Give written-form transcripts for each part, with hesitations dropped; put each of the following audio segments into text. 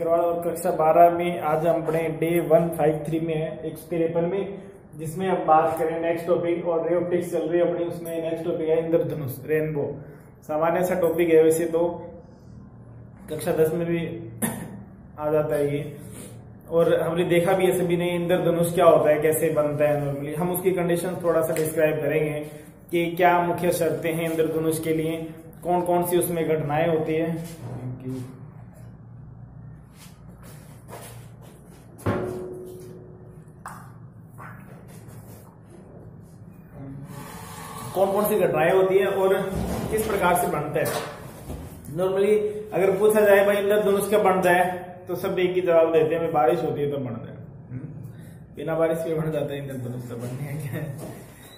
अग्रवाल और कक्षा 12 में आज हम अपने डे 153 में है 153 में, जिसमें हम बात करें नेक्स्ट टॉपिक। और रे ऑप्टिक्स चल रही है अपनी, उसमें नेक्स्ट टॉपिक है इंद्रधनुष, रेनबो। सामान्य सा टॉपिक है, वैसे तो कक्षा 10 में भी आ जाता है ये, और हमने देखा भी ऐसे भी नहीं इंद्रधनुष क्या होता है, कैसे बनता है नॉर्मली। हम उसकी कंडीशन थोड़ा सा डिस्क्राइब करेंगे कि क्या मुख्य शर्तें हैं इंद्रधनुष के लिए, कौन कौन सी उसमें घटनाएं होती है, कौन कौन सी घटनाएं होती है और किस प्रकार से बनता है। नॉर्मली अगर पूछा जाए भाई इंद्रधनुष क्या बनता है, तो सब एक ही जवाब देते हैं, बारिश होती है तो बनता है। बिना बारिश के बन जाता है इंद्रधनुष, तो बनने है क्या।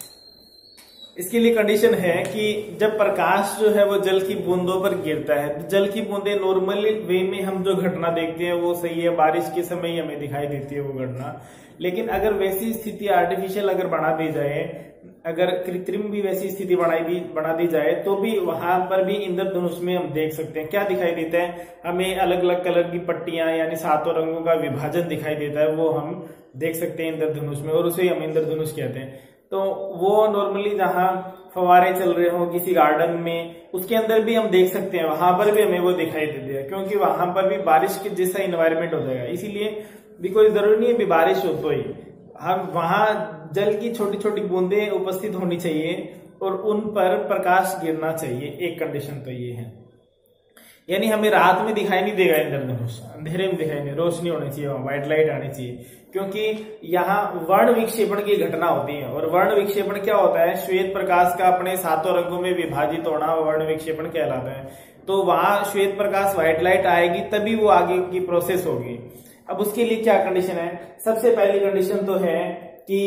इसके लिए कंडीशन है कि जब प्रकाश जो है वो जल की बूंदों पर गिरता है, जल की बूंदें नॉर्मल वे में हम जो घटना देखते हैं वो सही है, बारिश के समय ही हमें दिखाई देती है वो घटना। लेकिन अगर वैसी स्थिति आर्टिफिशियल अगर बना दी जाए, अगर कृत्रिम भी वैसी स्थिति बना दी जाए, तो भी वहां पर भी इंद्रधनुष में हम देख सकते हैं क्या दिखाई देता है, हमें अलग अलग कलर की पट्टियां यानी 7 रंगों का विभाजन दिखाई देता है, वो हम देख सकते हैं इंद्रधनुष में, और उसे हम इंद्रधनुष कहते हैं। तो वो नॉर्मली जहां फवारे चल रहे हो किसी गार्डन में, उसके अंदर भी हम देख सकते हैं, वहां पर भी हमें वो दिखाई देती है, क्योंकि वहां पर भी बारिश के जैसा इन्वायरमेंट हो जाएगा। इसीलिए भी कोई जरूरी नहीं है भी बारिश हो तो ही, हम वहां जल की छोटी छोटी बूंदें उपस्थित होनी चाहिए और उन पर प्रकाश गिरना चाहिए। एक कंडीशन तो ये है, यानी हमें रात में दिखाई नहीं देगा इंद्रधनुष, अंधेरे में दिखाई नहीं, रोशनी होनी चाहिए, व्हाइट लाइट आनी चाहिए, क्योंकि यहाँ वर्ण विक्षेपण की घटना होती है। और वर्ण विक्षेपण क्या होता है, श्वेत प्रकाश का अपने 7 रंगों में विभाजित होना वर्ण विक्षेपण कहलाता है। तो वहां श्वेत प्रकाश व्हाइट लाइट आएगी तभी वो आगे की प्रोसेस होगी। अब उसके लिए क्या कंडीशन है, सबसे पहली कंडीशन तो है कि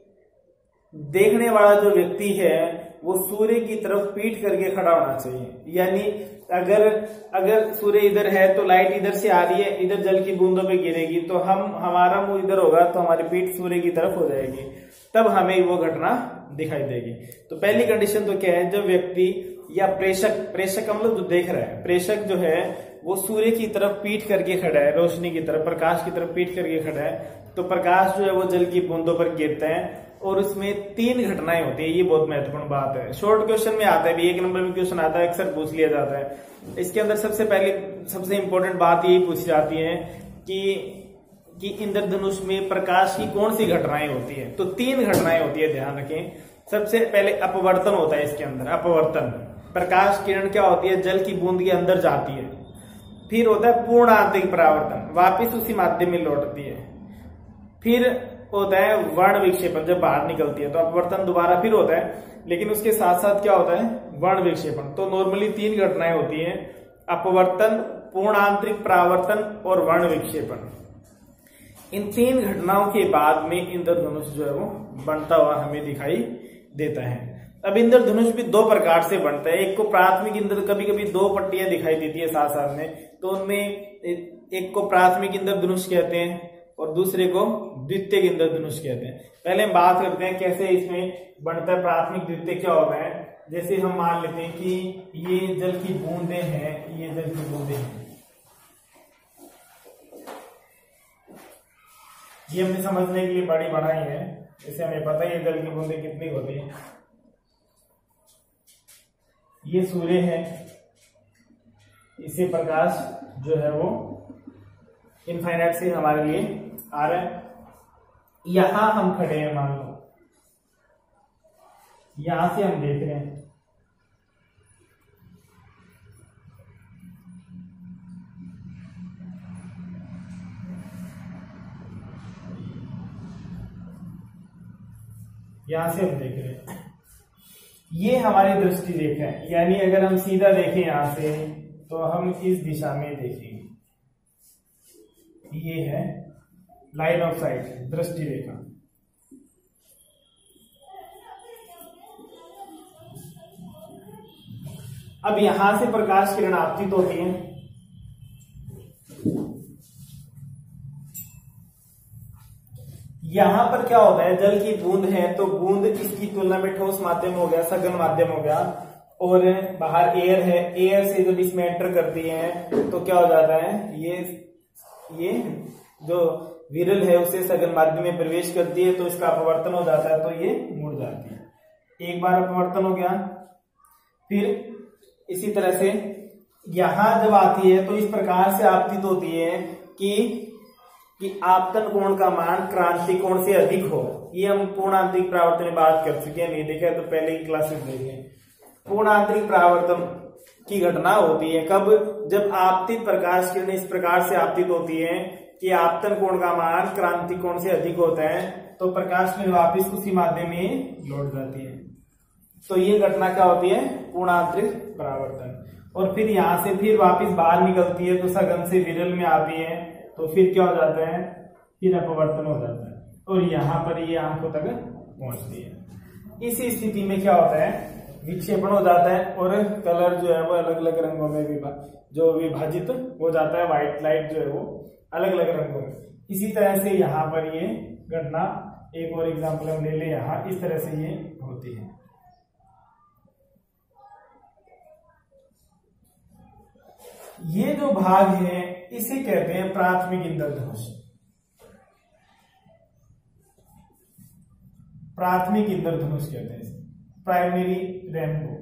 देखने वाला जो व्यक्ति है वो सूर्य की तरफ पीठ करके खड़ा होना चाहिए। यानी अगर सूर्य इधर है तो लाइट इधर से आ रही है, इधर जल की बूंदों पे गिरेगी, तो हमारा मुंह इधर होगा तो हमारी पीठ सूर्य की तरफ हो जाएगी, तब हमें वो घटना दिखाई देगी। तो पहली कंडीशन तो क्या है, जब व्यक्ति या प्रेषक का मतलब जो देख रहा है, प्रेषक जो है वो सूर्य की तरफ पीठ करके खड़ा है, रोशनी की तरफ, प्रकाश की तरफ पीठ करके खड़ा है, तो प्रकाश जो है वो जल की बूंदों पर गिरता है। और उसमें 3 घटनाएं होती है, ये बहुत महत्वपूर्ण बात है। शॉर्ट क्वेश्चन में आता है भी, 1 नंबर में क्वेश्चन आता है, अक्सर पूछ लिया जाता है। इसके अंदर सबसे इंपॉर्टेंट बात यही पूछी जाती है कि इंद्रधनुष में प्रकाश की कौन सी घटनाएं होती है। तो 3 घटनाएं होती है, ध्यान रखें। सबसे पहले अपवर्तन होता है इसके अंदर, अपवर्तन, प्रकाश किरण क्या होती है, जल की बूंद के अंदर जाती है। फिर होता है पूर्ण आंतरिक परावर्तन, वापिस उसी माध्यम में लौटती है। फिर होता है वर्ण विक्षेपण, जब बाहर निकलती है, तो अपवर्तन दोबारा फिर होता है, लेकिन उसके साथ साथ क्या होता है, वर्ण विक्षेपण। तो नॉर्मली 3 घटनाएं होती है, अपवर्तन, पूर्ण आंतरिक परावर्तन और वर्ण विक्षेपण। इन 3 घटनाओं के बाद में इंद्रधनुष जो है वो बनता हुआ हमें दिखाई देता है। अब इंद्रधनुष भी 2 प्रकार से बनता है। एक को प्राथमिक इंद्र, कभी कभी 2 पट्टियां दिखाई देती है साथ साथ में, तो उनमें एक को प्राथमिक इंद्रधनुष कहते हैं और दूसरे को द्वितीयक इंद्रधनुष कहते हैं। पहले हम बात करते हैं कैसे इसमें बनता है प्राथमिक द्वितीयक क्या होता है। जैसे हम मान लेते हैं कि ये जल की बूंदें हैं, ये जल की बूंदें हैं, ये हमने समझने के लिए बड़ी बनाई है, जैसे हमें पता है ये जल की बूंदें कितनी होती है। ये सूर्य है, इससे प्रकाश जो है वो इनफाइनाइट से हमारे लिए आ रहा है। यहां हम खड़े हैं, मान लो यहां से हम देख रहे हैं, यहां से हम देख रहे हैं, ये हमारी दृष्टि रेखा है। यानी अगर हम सीधा देखें यहां से तो हम इस दिशा में देखेंगे, ये है लाइन ऑफ साइट, दृष्टि रेखा। अब यहां से प्रकाश किरण आपतित होती है, यहां पर क्या होता है, जल की बूंद है तो बूंद इसकी तुलना में ठोस माध्यम हो गया, सघन माध्यम हो गया, और बाहर एयर है, एयर से जब इसमें एंटर करती है तो क्या हो जाता है, ये ये जो विरल है उसे सघन माध्यम में प्रवेश करती है तो इसका अपवर्तन हो जाता है, तो ये मुड़ जाती है। एक बार अपवर्तन हो गया, फिर इसी तरह से यहां जब आती है तो इस प्रकार से आपतित होती है कि आपतन कोण का मान क्रांति कोण से अधिक हो। ये हम पूर्ण आंतरिक परावर्तन में बात कर चुके हैं, नहीं देखा तो पहले की क्लास में देखें। पूर्ण आंतरिक परावर्तन की घटना होती है कब? जब आपतित प्रकाश किरण इस प्रकार से आपतित होती है कि आपतन कोण का मान क्रांति कोण से अधिक होता है, तो प्रकाश किरण वापिस उसी माध्यम में लौट जाती है। तो ये घटना क्या होती है? पूर्ण आंतरिक परावर्तन। और फिर यहां से फिर वापिस बाहर निकलती है तो सघन से विरल में आती है, तो फिर क्या हो जाता है? फिर अपवर्तन हो जाता है और यहाँ पर ये आंखों तक पहुंचती है। इसी स्थिति में क्या होता है? विक्षेपण हो जाता है और कलर जो है वो अलग अलग रंगों में विभाजित हो जाता है। व्हाइट लाइट जो है वो अलग अलग रंगों में। इसी तरह से यहाँ पर ये घटना, एक और एग्जाम्पल हम ले लें, यहाँ इस तरह से ये होती है। ये जो भाग है इसे कहते हैं प्राथमिक इंद्रधनुष। प्राथमिक इंद्रधनुष कहते हैं, प्राइमरी रेनबो।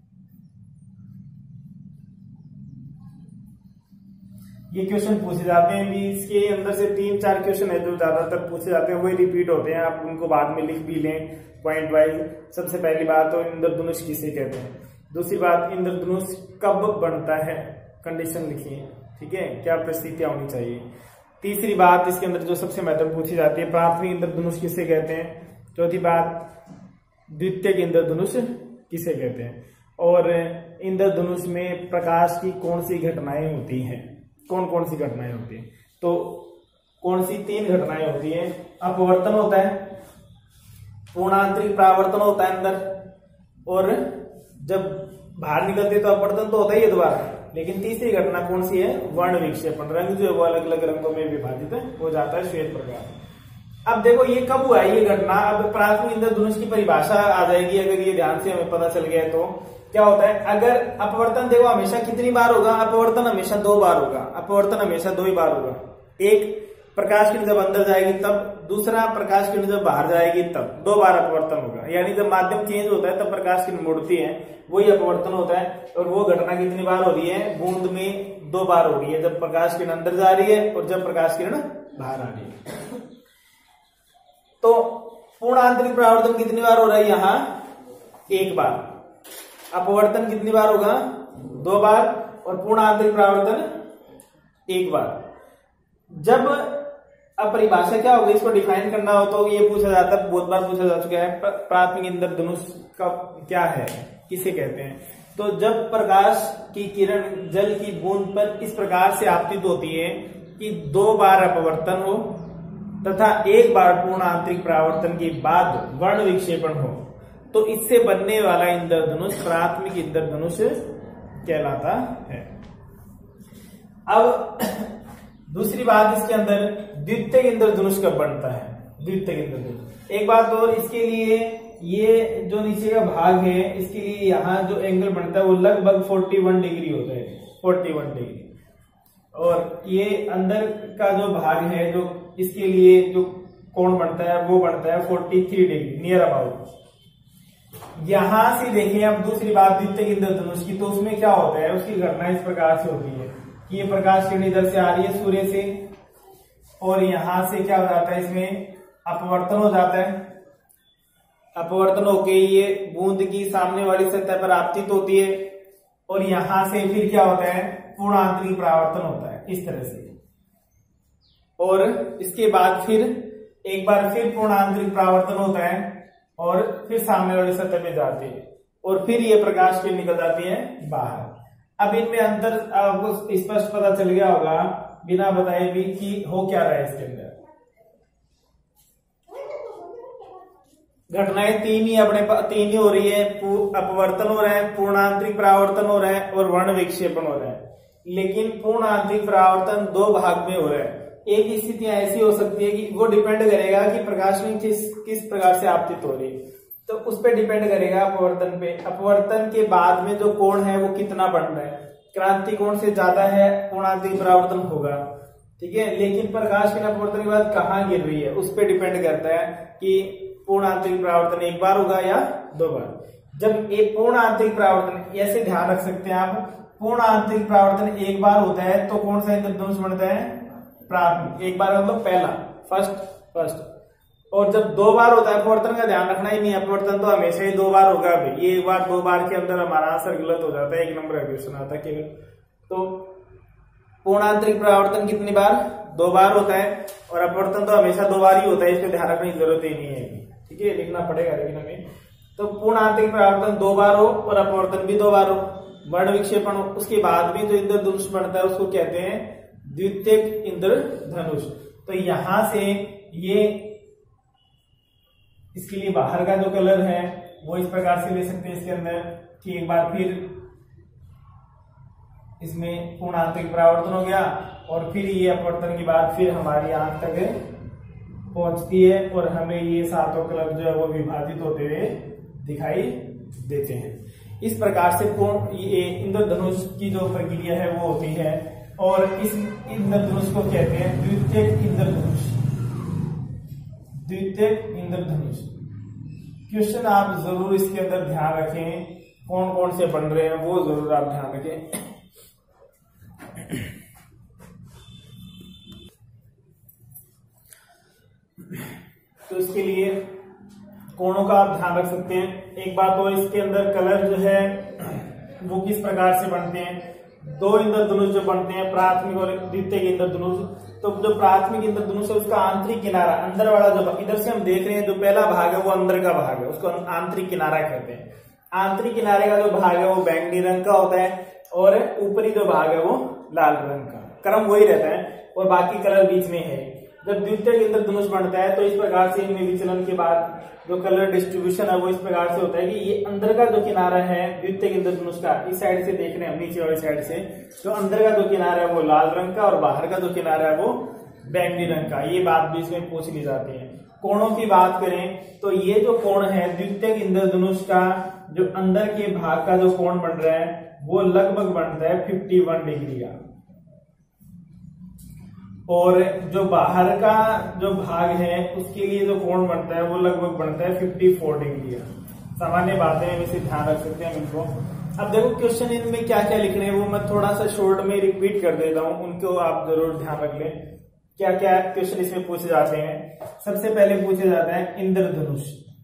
ये क्वेश्चन पूछे जाते हैं भी, इसके अंदर से 3-4 क्वेश्चन है जो ज्यादातर पूछे जाते हैं, वही रिपीट होते हैं। आप उनको बाद में लिख भी लें पॉइंट वाइज। सबसे पहली बात तो इंद्रधनुष किसे कहते हैं। दूसरी बात, इंद्रधनुष कब बनता है, कंडीशन लिखिए, ठीक है, क्या परिस्थितियां होनी चाहिए। तीसरी बात इसके अंदर जो सबसे महत्वपूर्ण पूछी जाती है, प्राथमिक इंद्रधनुष किसे कहते हैं। चौथी बात, द्वितीयक इंद्रधनुष किसे कहते हैं। और इंद्रधनुष में प्रकाश की कौन सी घटनाएं होती हैं, कौन कौन सी घटनाएं होती हैं। तो कौन सी 3 घटनाएं होती हैं। अपवर्तन होता है, पूर्णांतरिक परावर्तन होता है अंदर, और जब बाहर निकलते तो अपवर्तन तो होता ही है दोबारा। लेकिन तीसरी घटना कौन सी है? वर्ण विक्षेपण। रंग जो है वो अलग अलग रंगों में विभाजित हो जाता है, श्वेत प्रकाश। अब देखो ये कब हुआ है ये घटना। अब प्राथमिक इंद्रधनुष की परिभाषा आ जाएगी, अगर ये ध्यान से हमें पता चल गया तो क्या होता है। अगर अपवर्तन देखो हमेशा कितनी बार होगा? अपवर्तन हमेशा 2 बार होगा। अपवर्तन हमेशा 2 ही बार होगा। एक प्रकाश किरण जब अंदर जाएगी तब, दूसरा प्रकाश किरण जब बाहर जाएगी तब। 2 बार अपवर्तन होगा। यानी जब माध्यम चेंज होता है तब प्रकाश किरण मुड़ती है, वही अपवर्तन होता है। और वो घटना कितनी बार हो रही है? बूंद में 2 बार हो रही है, जब प्रकाश किरण अंदर जा रही है और जब प्रकाश किरण बाहर आ रही है। तो पूर्ण आंतरिक परावर्तन कितनी बार हो रहा है? यहाँ 1 बार। अपवर्तन कितनी बार होगा? 2 बार। और पूर्ण आंतरिक परावर्तन 1 बार। जब अब परिभाषा क्या होगी, इसको डिफाइन करना हो तो ये पूछा जाता है, बहुत बार पूछा जा चुका है, प्राथमिक इंद्रधनुष का क्या है, किसे कहते हैं। तो जब प्रकाश की किरण जल की बूंद पर इस प्रकार से आपतित होती है कि 2 बार अपवर्तन हो तथा 1 बार पूर्ण आंतरिक परावर्तन के बाद वर्ण विक्षेपण हो, तो इससे बनने वाला इंद्रधनुष प्राथमिक इंद्रधनुष कहलाता है। अब दूसरी बात इसके अंदर, द्वितीयक इंद्रधनुष कब बनता है? द्वितीयक इंद्रधनुष, एक बात और, इसके लिए ये जो नीचे का भाग है इसके लिए यहाँ जो एंगल बनता है वो लगभग 41 डिग्री होता है, 41 डिग्री। और ये अंदर का जो भाग है जो इसके लिए जो कोण बनता है वो बनता है 43 डिग्री नियर अबाउट। यहां से देखिए अब दूसरी बात द्वितीयक इंद्रधनुष की, तो उसमें क्या होता है, उसकी घटना इस प्रकार से होती है कि ये प्रकाश किरण इधर से आ रही है सूर्य से, और यहां से क्या हो जाता है, इसमें अपवर्तन हो जाता है। अपवर्तन होके ये बूंद की सामने वाली सतह पर आपतित होती है, और यहां से फिर क्या होता है, पूर्ण आंतरिक परावर्तन होता है इस तरह से। और इसके बाद फिर एक बार फिर पूर्ण आंतरिक परावर्तन होता है और फिर सामने वाली सतह पे जाती है, और फिर ये प्रकाश किरण निकल जाती है बाहर। अब इनमें अंतर आपको स्पष्ट पता चल गया होगा बिना बताए भी कि हो क्या रहा है इसके अंदर। घटनाएं 3 ही हो रही है, अपवर्तन हो रहा है, पूर्ण आंतरिक परावर्तन हो रहा है और वर्ण विक्षेपण हो रहा है। लेकिन पूर्ण आंतरिक परावर्तन 2 भाग में हो रहा है। एक स्थिति ऐसी हो सकती है कि वो डिपेंड करेगा कि प्रकाश में किस प्रकार से आपतित हो रही है, तो उस पर डिपेंड करेगा अपवर्तन पे। अपवर्तन के बाद में जो कोण है वो कितना बन रहा है, क्रांति कोण से ज्यादा है पूर्ण आंतरिक परावर्तन होगा, ठीक है। लेकिन प्रकाश किरण अपवर्तन के बाद कहाँ गिर रही है उस पर डिपेंड करता है कि पूर्ण आंतरिक परावर्तन एक बार होगा या 2 बार। जब एक पूर्ण आंतरिक परावर्तन, ऐसे ध्यान रख सकते हैं आप, पूर्ण आंतरिक परावर्तन एक बार होता है तो कौन सा इंद्रधनुष बनता है? प्राथमिक। एक बार मतलब पहला, फर्स्ट। और जब 2 बार होता है अपवर्तन का ध्यान रखना ही नहीं, अपवर्तन तो हमेशा ही 2 बार होगा। ये 1 बार 2 बार के अंदर हमारा आंसर गलत हो जाता है, 1 नंबर का क्वेश्चन आता है केवल। तो पूर्ण आंतरिक परावर्तन कितनी बार? 2 बार होता है, और अपवर्तन तो हमेशा 2 बार ही होता है, इस पर ध्यान रखने की जरूरत ही नहीं है। ठीक है, लिखना पड़ेगा लेकिन हमें। तो पूर्ण आंतरिक परावर्तन 2 बार हो और अपवर्तन भी 2 बार हो, वर्ण विक्षेपण हो, उसके बाद भी जो इंद्रधनुष बनता है उसको कहते हैं द्वितीयक इंद्रधनुष। तो यहां से ये इसके लिए बाहर का जो कलर है वो इस प्रकार से ले सकते हैं इसके अंदर कि एक बार फिर इसमें पूर्ण आंतरिक परावर्तन हो गया, और फिर ये अपवर्तन के बाद फिर हमारी आंख तक पहुंचती है और हमें ये सातों कलर जो है वो विभाजित होते हुए दिखाई देते हैं। इस प्रकार से पूर्ण ये इंद्रधनुष की जो प्रक्रिया है वो होती है, और इस इंद्रधनुष को कहते हैं द्वितीयक इंद्रधनुष। द्वितीयक इंद्रधनुष क्वेश्चन आप जरूर इसके अंदर ध्यान रखें, कौन कौन से बन रहे हैं वो जरूर आप ध्यान रखें। तो इसके लिए कोणों का आप ध्यान रख सकते हैं। एक बात तो इसके अंदर कलर जो है वो किस प्रकार से बनते हैं। 2 इंद्रधनुष जो बनते हैं, प्राथमिक और द्वितीयक इंद्रधनुष। तो जो प्राथमिक इंद्रधनुष है उसका आंतरिक किनारा, अंदर वाला जो इधर से हम देख रहे हैं जो पहला भाग है वो अंदर का भाग है, उसको आंतरिक किनारा कहते हैं। आंतरिक किनारे का जो भाग है वो बैंगनी रंग का होता है, और ऊपरी जो भाग है वो लाल रंग का। क्रम वही रहता है, और बाकी कलर बीच में है। जब द्वितीयक इंद्रधनुष बनता है तो इस प्रकार से इनमें विचलन के बाद जो कलर डिस्ट्रीब्यूशन है वो इस प्रकार से होता है कि ये अंदर का जो किनारा है द्वितीयक इंद्रधनुष का, इस साइड से देख रहे हैं हम नीचे वाली साइड से, जो अंदर का जो किनारा है वो लाल रंग का और बाहर का जो किनारा है वो बैंगनी रंग का। ये बात भी इसमें पूछ ली जाती है। कोणों की बात करें तो ये जो कोण है द्वितीयक इंद्रधनुष का, जो अंदर के भाग का जो कोण बन रहा है वो लगभग बनता है 51 डिग्री का, और जो बाहर का जो भाग है उसके लिए जो कोण बनता है वो लगभग बनता है 54 डिग्री का। सामान्य बातें हैं, इसे ध्यान रख सकते हैं इनको। अब देखो क्वेश्चन इनमें क्या क्या लिखने हैं वो मैं थोड़ा सा शॉर्ट में रिपीट कर देता हूं, उनको आप जरूर ध्यान रख लें। क्या क्या क्वेश्चन इसमें पूछे जाते हैं। सबसे पहले पूछे जाता है इंद्रधनुष,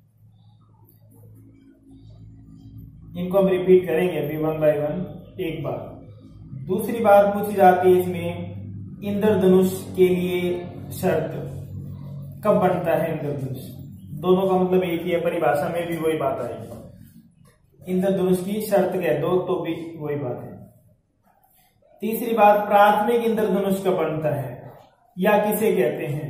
इनको हम रिपीट करेंगे अभी 1 बाय 1 एक बार। दूसरी बात पूछी जाती है इसमें इंद्रधनुष के लिए शर्त, कब बनता है इंद्रधनुष। दोनों का मतलब एक ही है, परिभाषा में भी वही बात आएगी। इंद्रधनुष की शर्त कह दो तो भी वही बात है। तीसरी बात प्राथमिक इंद्रधनुष कब बनता है या किसे कहते हैं,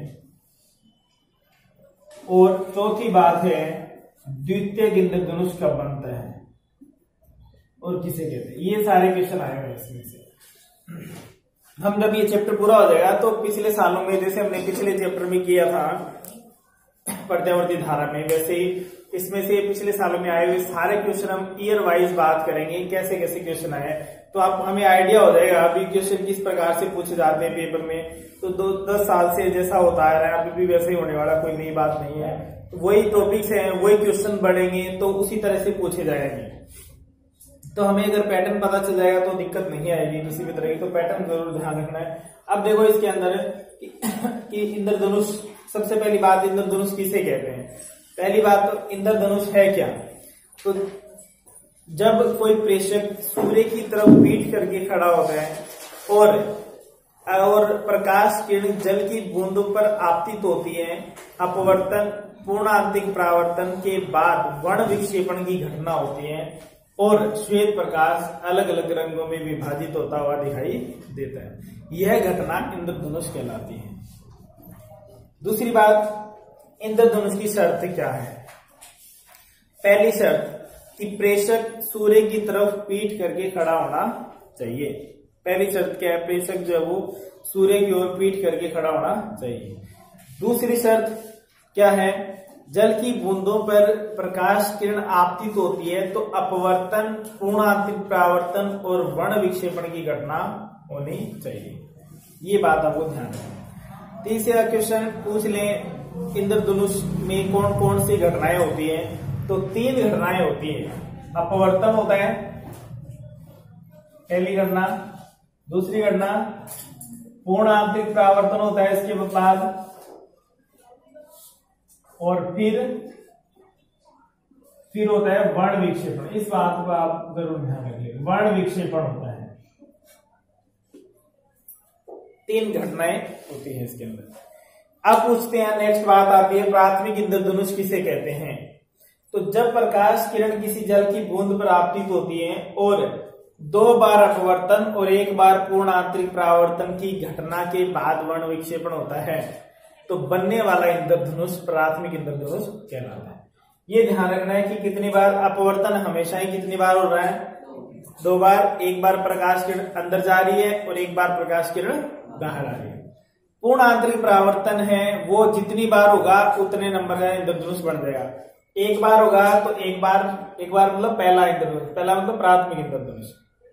और चौथी बात है द्वितीयक इंद्रधनुष कब बनता है और किसे कहते हैं। ये सारे क्वेश्चन आए हुए इसमें से। हम जब ये चैप्टर पूरा हो जाएगा तो पिछले सालों में जैसे हमने पिछले चैप्टर में किया था प्रत्यावर्ती धारा में, वैसे ही इसमें से पिछले सालों में आए हुए सारे क्वेश्चन हम ईयर वाइज बात करेंगे, कैसे कैसे क्वेश्चन आए, तो आप हमें आइडिया हो जाएगा अभी क्वेश्चन किस प्रकार से पूछे जाते हैं पेपर में। तो 10 साल से जैसा होता आ रहा है अभी भी वैसे ही होने वाला, कोई नई बात नहीं है। तो वही टॉपिक्स हैं, वही क्वेश्चन बढ़ेंगे तो उसी तरह से पूछे जाएंगे। तो हमें अगर पैटर्न पता चल जाएगा तो दिक्कत नहीं आएगी किसी भी तरह की, तो पैटर्न जरूर ध्यान रखना है। अब देखो इसके अंदर कि इंद्रधनुष, सबसे पहली बात इंद्रधनुष किसे कहते हैं। पहली बात तो इंद्रधनुष है क्या। तो जब कोई प्रेषक सूर्य की तरफ पीठ करके खड़ा होता है और प्रकाश किरण जल की बूंदों पर आपतित होती है, अपवर्तन पूर्ण आंतरिक परावर्तन के बाद वर्ण विक्षेपण की घटना होती है और श्वेत प्रकाश अलग अलग रंगों में विभाजित होता हुआ दिखाई देता है, यह घटना इंद्रधनुष कहलाती है। दूसरी बात इंद्रधनुष की शर्त क्या है। पहली शर्त कि प्रेषक सूर्य की तरफ पीठ करके खड़ा होना चाहिए। पहली शर्त क्या है, प्रेषक जो है वो सूर्य की ओर पीठ करके खड़ा होना चाहिए। दूसरी शर्त क्या है, जल की बूंदों पर प्रकाश किरण आपतित होती है तो अपवर्तन पूर्ण आंतरिक परावर्तन और वर्ण विक्षेपण की घटना होनी चाहिए। ये बात आपको ध्यान रखना। तीसरा क्वेश्चन पूछ लें, इंद्रधनुष में कौन कौन सी घटनाएं होती हैं? तो 3 घटनाएं होती हैं। अपवर्तन होता है पहली घटना, दूसरी घटना पूर्ण आंतरिक परावर्तन होता है इसके बाद, और फिर होता है वर्ण विक्षेपण। इस बात को आप जरूर ध्यान रखिए, वर्ण विक्षेपण होता है। 3 घटनाएं होती है इसके अंदर। अब पूछते हैं, नेक्स्ट बात आती है प्राथमिक इंद्रधनुष किसे कहते हैं? तो जब प्रकाश किरण किसी जल की बूंद पर आपतित होती है और 2 बार अपवर्तन और 1 बार पूर्ण आंतरिक परावर्तन की घटना के बाद वर्ण विक्षेपण होता है, तो बनने वाला इंद्रधनुष प्राथमिक इंद्रधनुष कहलाता है। ये ध्यान रखना है कि कितनी बार अपवर्तन, हमेशा ही कितनी बार हो रहा है? 2 बार। 1 बार प्रकाश किरण अंदर जा रही है और 1 बार प्रकाश किरण बाहर आ रही है। पूर्ण आंतरिक परावर्तन है वो जितनी बार होगा उतने नंबर का इंद्रधनुष बन जाएगा। 1 बार होगा तो एक बार मतलब पहला इंद्रधनुष, पहला मतलब प्राथमिक इंद्रधनुष।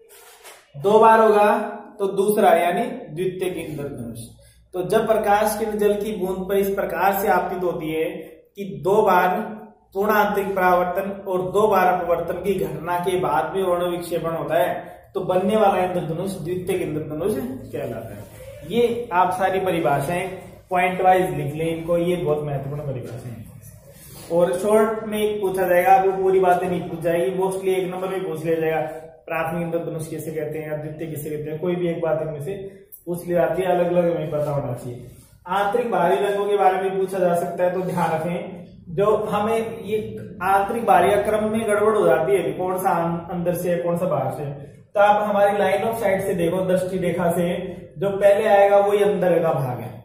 2 बार होगा तो दूसरा यानी द्वितीयक इंद्रधनुष। तो जब प्रकाश किरण जल की बूंद पर इस प्रकार से आपतित होती है कि 2 बार पूर्ण आंतरिक परावर्तन और 2 बार अपवर्तन की घटना के बाद में वर्ण विक्षेपण होता है, तो बनने वाला इंद्रधनुष द्वितीयक इंद्रधनुष कहलाता है। ये आप सारी परिभाषाएं पॉइंट वाइज लिख लें इनको, ये बहुत महत्वपूर्ण परिभाषाएं हैं। और शॉर्ट में पूछा जाएगा, आपको पूरी बातें नहीं पूछ जाएगी, मोस्टली 1 नंबर में पूछ लिया जाएगा प्राथमिक इंद्रधनुष किसे कहते हैं या द्वितीय किसे कहते हैं, कोई भी एक बात इनमें से पूछ ली जाती है, अलग अलग हमें पता होना चाहिए। आंतरिक बाहरी रंगों के बारे में पूछा जा सकता है, तो ध्यान रखें जो हमें ये आंतरिक बाहरी क्रम में गड़बड़ हो जाती है, कौन सा अंदर से कौन सा बाहर से। तो आप हमारी लाइन ऑफ साइट से देखो, दृष्टि रेखा से जो पहले आएगा वही अंदर का भाग है,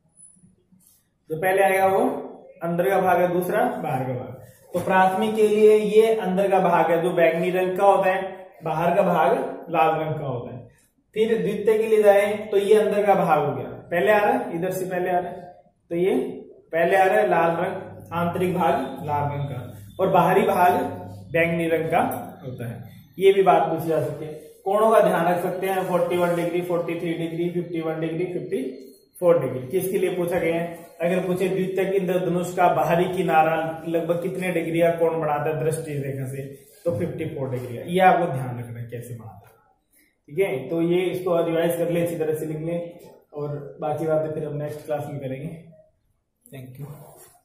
जो पहले आएगा वो अंदर का भाग है, दूसरा बाहर का भाग। तो प्राथमिक के लिए ये अंदर का भाग है जो बैंगनी रंग का होता है, बाहर का भाग लाल रंग का होता है। फिर द्वितीय के लिए जाए तो ये अंदर का भाग हो गया, पहले आ रहा है, इधर से पहले आ रहा है, तो ये पहले आ रहा है लाल रंग, आंतरिक भाग लाल रंग का, और बाहरी भाग बैंगनी रंग का होता है। ये भी बात पूछी जा सकती है। कोणों का ध्यान रख सकते हैं, 41 डिग्री, 43 डिग्री, 51 डिग्री, 54 डिग्री। किसके लिए पूछा गया है? अगर पूछे द्वितीयक इंद्रधनुष का बाहरी किनारा लगभग कितने डिग्री का कोण बनाता है दृष्टि रेखा से, तो 54 डिग्री। ये आपको ध्यान रखना है कैसे बनाता है, ठीक है। तो ये इसको रिवाइज कर ले, अच्छी तरह से लिख लें, और बाकी बातें फिर हम नेक्स्ट क्लास में करेंगे। Thank you.